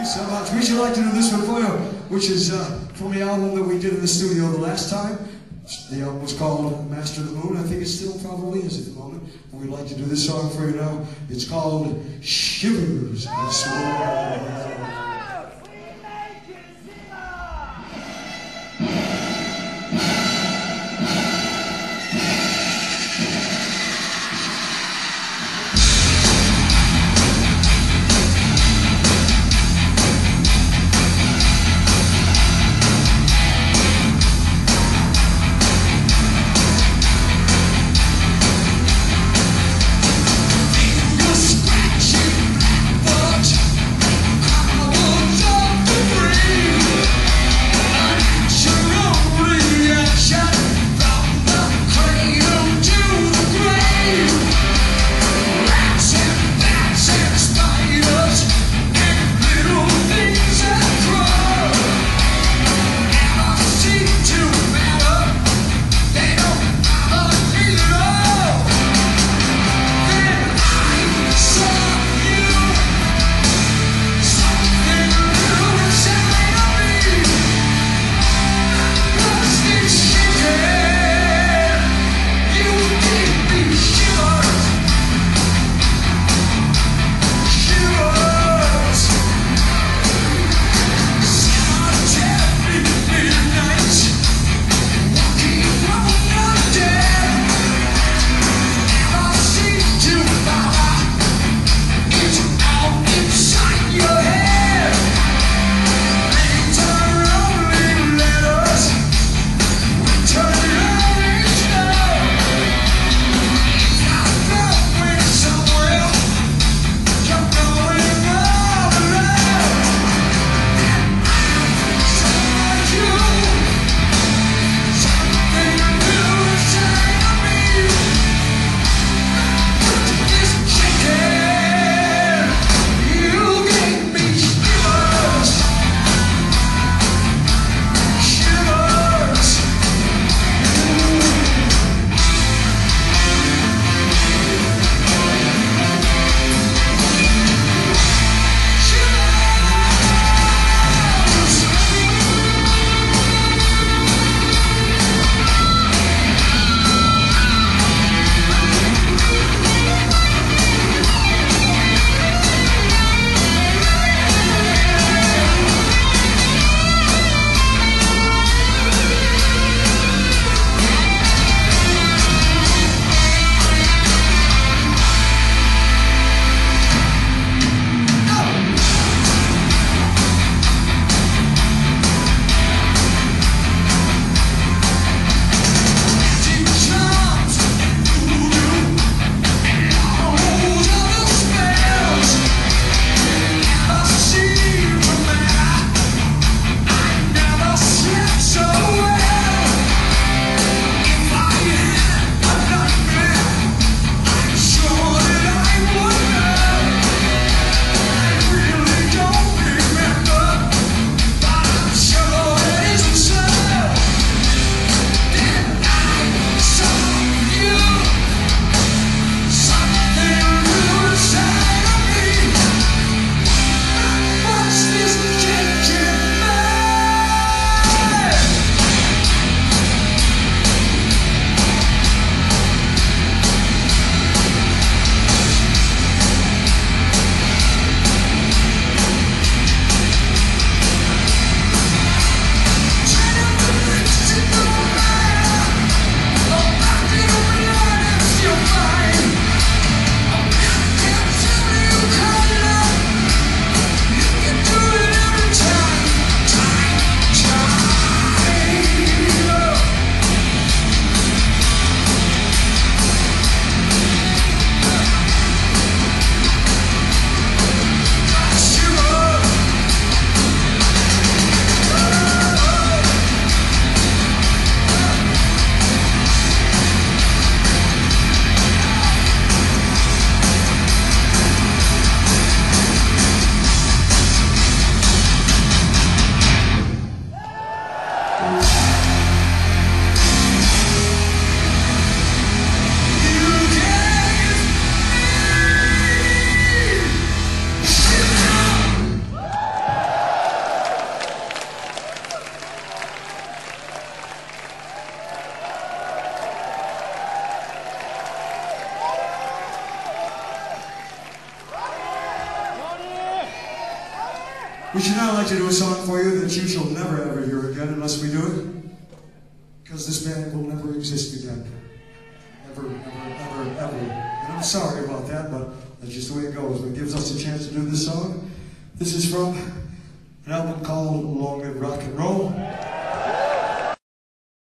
so much. We should like to do this one for you, which is from the album that we did in the studio the last time. The album was called Master of the Moon. I think it still probably is at the moment. But we'd like to do this song for you now. It's called Shivers of Snow. We should now like to do a song for you that you shall never ever hear again unless we do it. Because this band will never exist again. Ever, ever, ever, ever. And I'm sorry about that, but that's just the way it goes. When it gives us a chance to do this song. This is from an album called Long and Rock and Roll.